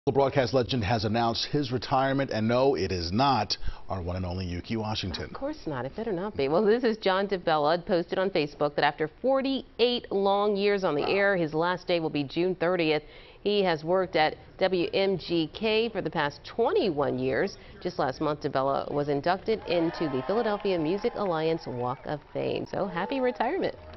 The broadcast legend has announced his retirement, and no, it is not our one and only Yuki Washington. Of course not. It better not be. Well, this is John Debella, posted on Facebook that after 48 long years on the air, his last day will be June 30th. He has worked at WMGK for the past 21 years. Just last month, Debella was inducted into the Philadelphia Music Alliance Walk of Fame. So happy retirement.